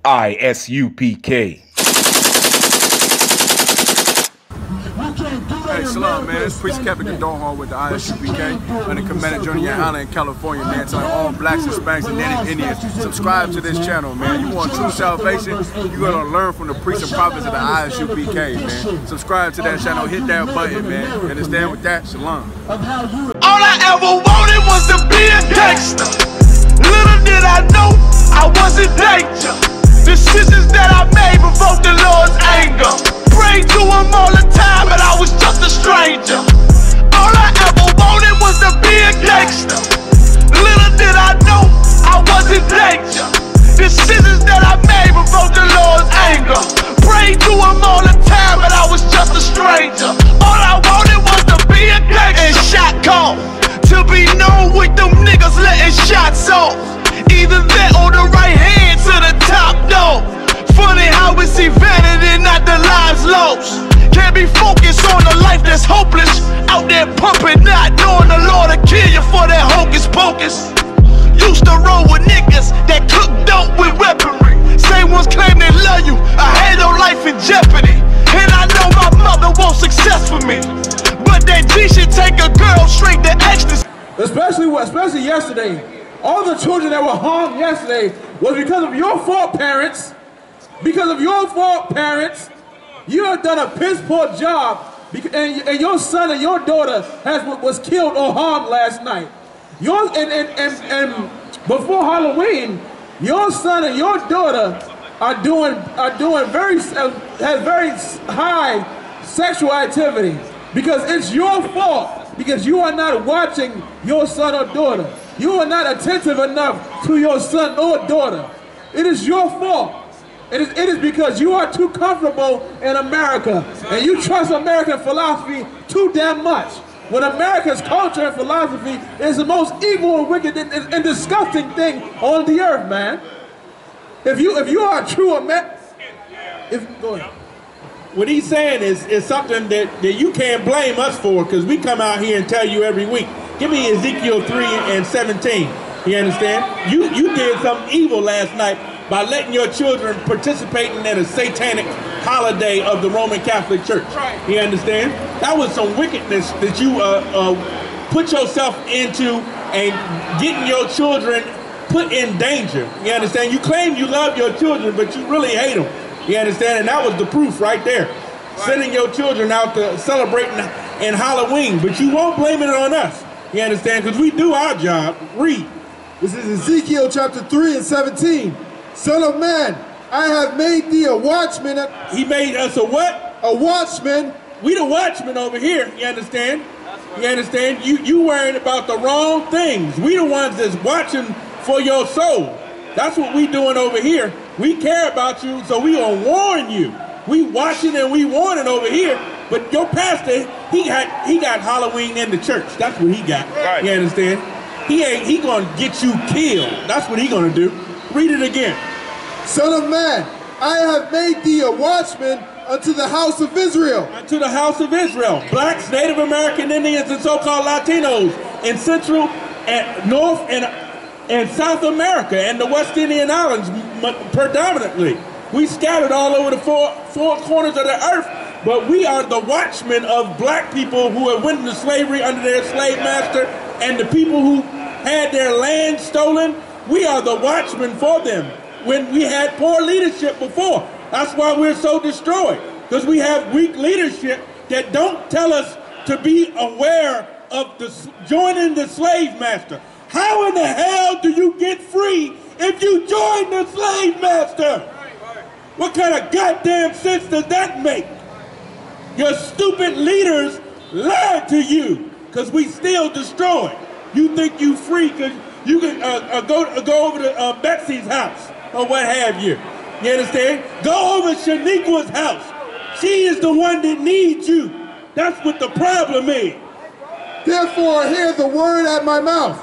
ISUPK. Hey, Salam, man. It's Priest Captain Condon with the ISUPK on the Commander Journey in Highland, California, man. Telling all blacks, Hispanics, and Native Indians, subscribe to this channel, man. You want true salvation, you're going to learn from the priests and prophets of the ISUPK, man. Subscribe to that channel, hit that button, man. Understand with that? Shalom. All I ever wanted was to be a gangster. Little did I know I was in danger. Decisions that I made provoked the Lord's anger. Prayed to him all the time, but I was just a stranger. All I ever wanted was to be a gangster. Little did I know I was in danger. Decisions that I made provoked the Lord's anger. Prayed to him all the time, but I was just a stranger. All I wanted was to be a gangster. And shot call to be known with them niggas letting shots off. Either that or the right hand to the top dog. Funny how we see vanity, not the lives lost. Can't be focused on a life that's hopeless. Out there pumping, not knowing the Lord will kill you for that hocus pocus. Used to roll with niggas that cook dope with weaponry. Same ones claim they love you, I had your life in jeopardy. And I know my mother wants success for me, but that G should take a girl straight to ecstasy. Especially yesterday. All the children that were harmed yesterday was because of your fault, parents. Because of your fault, parents. You have done a piss poor job, and your son and your daughter was killed or harmed last night. And before Halloween, your son and your daughter are doing very high sexual activity because it's your fault, because you are not watching your son or daughter. You are not attentive enough to your son or daughter. It is your fault. It is because you are too comfortable in America and you trust American philosophy too damn much. When America's culture and philosophy is the most evil and wicked and disgusting thing on the earth, man. If you are a true American, go ahead. What he's saying is something that you can't blame us for, because we come out here and tell you every week. Give me Ezekiel 3:17. You understand? You did something evil last night by letting your children participate in a satanic holiday of the Roman Catholic Church. Right. You understand? That was some wickedness that you put yourself into and getting your children put in danger. You understand? You claim you love your children, but you really hate them. You understand? And that was the proof right there. Right. Sending your children out to celebrating in Halloween, but you won't blame it on us. You understand? Because we do our job. Read. This is Ezekiel chapter 3:17. Son of man, I have made thee a watchman. He made us a what? A watchman. We the watchmen over here. You understand? You understand? You worrying about the wrong things. We the ones that's watching for your soul. That's what we doing over here. We care about you, so we gonna warn you. We watching and we warning over here. But your pastor, he got Halloween in the church. That's what he got. Right. You understand? He gonna get you killed. That's what he gonna do. Read it again. Son of man, I have made thee a watchman unto the house of Israel. Unto the house of Israel. Blacks, Native American Indians, and so-called Latinos in Central and North and South America and the West Indian Islands predominantly. We scattered all over the four corners of the earth, but we are the watchmen of black people who have went into slavery under their slave master, and the people who had their land stolen. We are the watchmen for them when we had poor leadership before. That's why we're so destroyed, because we have weak leadership that don't tell us to be aware of joining the slave master. How in the hell do you get free if you join the slave master? What kind of goddamn sense does that make? Your stupid leaders lied to you, because we still destroyed. You think you free because you can go over to Betsy's house or what have you. You understand? Go over Shaniqua's house. She is the one that needs you. That's what the problem is. Therefore hear the word at my mouth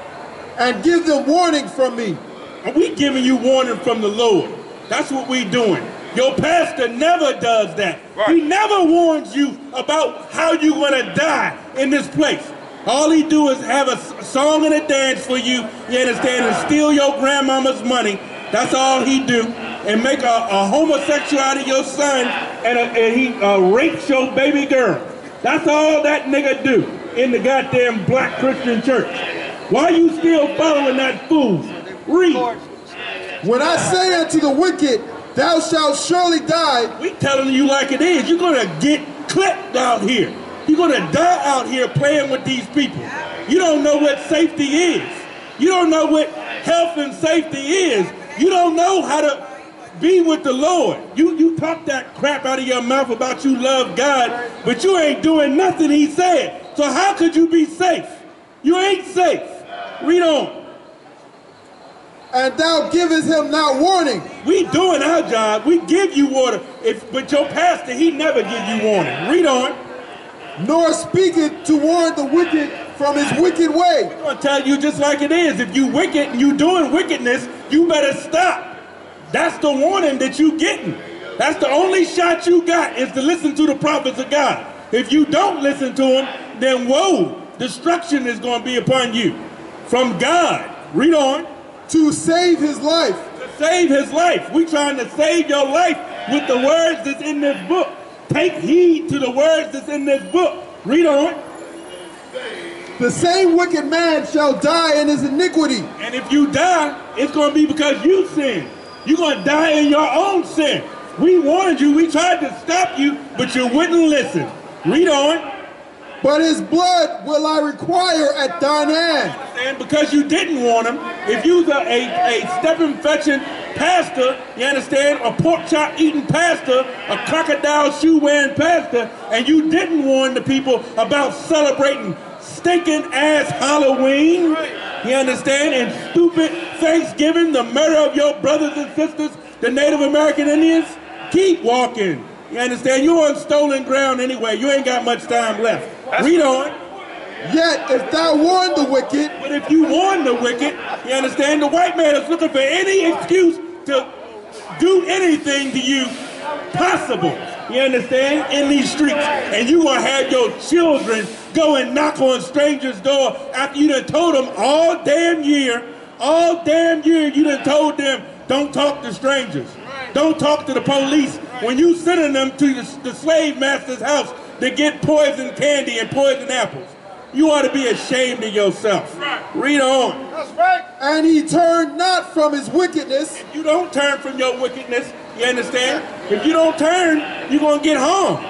and give them warning from me. And we giving you warning from the Lord. That's what we doing. Your pastor never does that. Right. He never warns you about how you're gonna die in this place. All he do is have a song and a dance for you, you understand, and steal your grandmama's money. That's all he do. and make a homosexual out of your son, and he rapes your baby girl. That's all that nigga do in the goddamn black Christian church. Why are you still following that fool? Read. When I say unto the wicked, thou shalt surely die. We telling you like it is. You're gonna get clipped out here. You're gonna die out here playing with these people. You don't know what safety is. You don't know what health and safety is. You don't know how to be with the Lord. You talk that crap out of your mouth about you love God, but you ain't doing nothing he said. So how could you be safe? You ain't safe. Read on. And thou givest him not warning. We doing our job. We give you water. But your pastor, he never give you warning. Read on. Nor speaketh to warn the wicked from his wicked way. I'm going to tell you just like it is. If you wicked and you doing wickedness, you better stop. That's the warning that you getting. That's the only shot you got, is to listen to the prophets of God. If you don't listen to them, then whoa, destruction is going to be upon you from God. Read on. To save his life. To save his life. We trying to save your life with the words that's in this book. Take heed to the words that's in this book. Read on. The same wicked man shall die in his iniquity. And if you die, it's going to be because you sinned. You're going to die in your own sin. We warned you. We tried to stop you, but you wouldn't listen. Read on. But his blood will I require at thine hand. And because you didn't warn him, if you was a stepping-fetching pastor, you understand, a pork chop eating pastor, a crocodile shoe wearing pastor, and you didn't warn the people about celebrating stinking ass Halloween, you understand, and stupid Thanksgiving, the murder of your brothers and sisters, the Native American Indians, keep walking. You understand? You're on stolen ground anyway. You ain't got much time left. Read on. Yet if thou warn the wicked. But if you warn the wicked, you understand, the white man is looking for any excuse to do anything to you possible. You understand? In these streets. And you gonna have your children go and knock on strangers' door after you done told them all damn year you done told them, don't talk to strangers. Don't talk to the police. When you sending them to the slave master's house to get poison candy and poison apples. You ought to be ashamed of yourself. Read on. That's right. And he turned not from his wickedness. If you don't turn from your wickedness, you understand? If you don't turn, you're going to get harmed.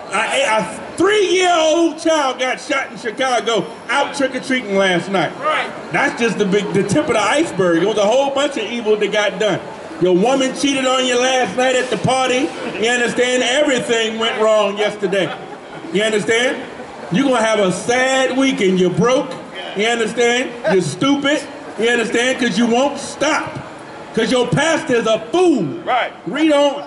A 3-year-old child got shot in Chicago out trick-or-treating last night. Right. That's just the tip of the iceberg. It was a whole bunch of evil that got done. Your woman cheated on you last night at the party. You understand? Everything went wrong yesterday. You understand? You're going to have a sad weekend. You're broke. You understand? You're stupid. You understand? Because you won't stop. Because your pastor is a fool. Right. Read on.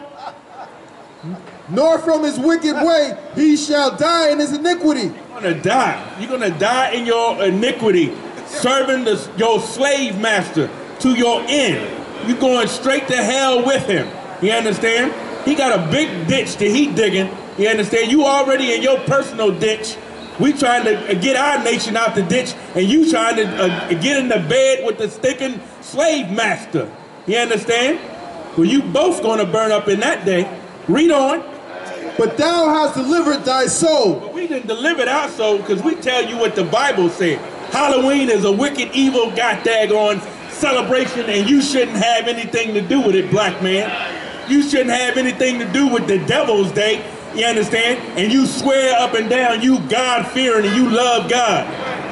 Nor from his wicked way he shall die in his iniquity. You're going to die. You're going to die in your iniquity, serving your slave master to your end. You're going straight to hell with him. You understand? He got a big ditch that he digging. You understand? You already in your personal ditch. We trying to get our nation out the ditch, and you trying to get in the bed with the stinking slave master. You understand? Well, you both going to burn up in that day. Read on. But thou hast delivered thy soul. But we didn't deliver our soul because we tell you what the Bible said. Halloween is a wicked, evil, god-daggone celebration, and you shouldn't have anything to do with it, black man. You shouldn't have anything to do with the devil's day, you understand? And you swear up and down you God-fearing and you love God.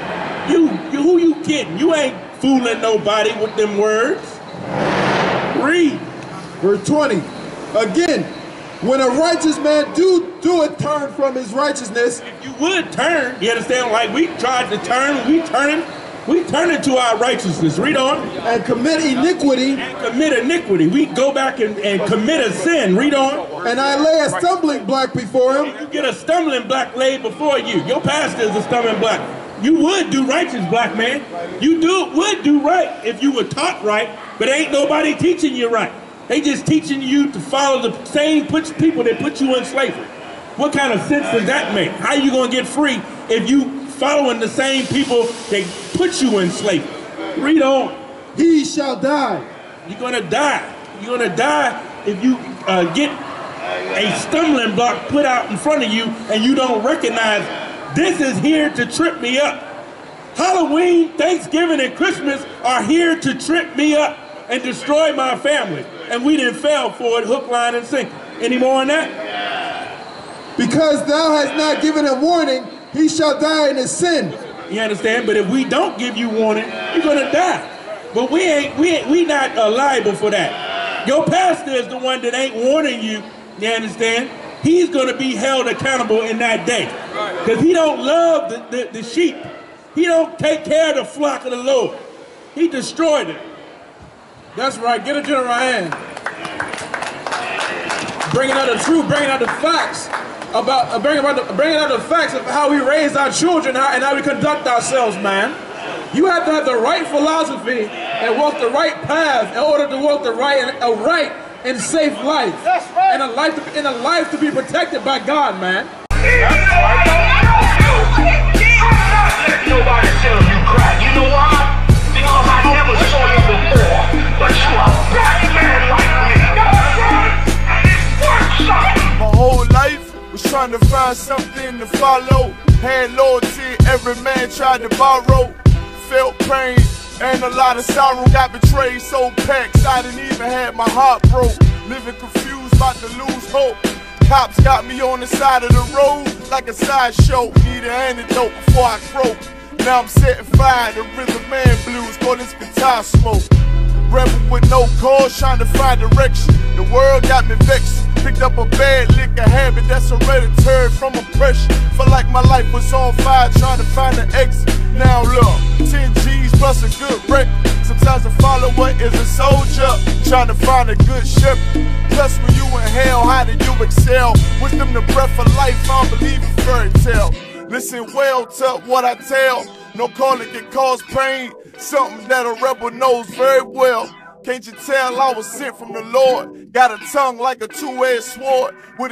Who you kidding? You ain't fooling nobody with them words. Read. Verse 20. Again, when a righteous man do it turn from his righteousness. If you would turn, you understand, like we tried to turn, we turn to our righteousness. Read on. And commit iniquity. And commit iniquity. We go back and commit a sin. Read on. And I lay a stumbling block before him. You get a stumbling block laid before you. Your pastor is a stumbling block. You would do righteous, black man. You would do right if you were taught right, but ain't nobody teaching you right. They just teaching you to follow the same people that put you in slavery. What kind of sense does that make? How you going to get free if you following the same people that put you in slavery? Read on. He shall die. You're going to die. You're going to die if you get a stumbling block put out in front of you and you don't recognize this is here to trip me up. Halloween, Thanksgiving, and Christmas are here to trip me up and destroy my family. And we didn't fail for it, hook, line, and sinker. Any more on that? Because thou hast not given him warning, he shall die in his sin. You understand? But if we don't give you warning, you're gonna die. But we not liable for that. Your pastor is the one that ain't warning you. You understand? He's gonna be held accountable in that day, because he don't love the sheep. He don't take care of the flock of the Lord. He destroyed it. That's right. Get a general hand. Bringing out the truth, bringing out the facts about bringing out the facts of how we raise our children and how we conduct ourselves, man. You have to have the right philosophy and walk the right path in order to walk a right and safe life. That's right. And a life to be protected by God, man. Nobody tell you crack. You know why? Because I never saw you before. But you a black man like me. And it's worth something. My whole life was trying to find something to follow. Had loyalty, every man tried to borrow. Felt pain and a lot of sorrow. Got betrayed, so packed I didn't even have my heart broke. Living confused, about to lose hope. Cops got me on the side of the road like a sideshow. Need an antidote before I croak. Now I'm setting fire to rhythm man blues, call this guitar smoke. Rebel with no cause, trying to find direction. The world got me vexed. Picked up a bad liquor habit that's hereditary from oppression. Felt like my life was on fire, trying to find an exit. Now look, 10 G's plus a good record. Sometimes a follower is a soldier, trying to find a good shepherd. Plus when you in hell, how do you excel? Wisdom the breath of life, I don't believe in fairy tale. Listen well to what I tell. No calling can cause pain. Something that a rebel knows very well. Can't you tell I was sent from the Lord? Got a tongue like a two-edged sword. With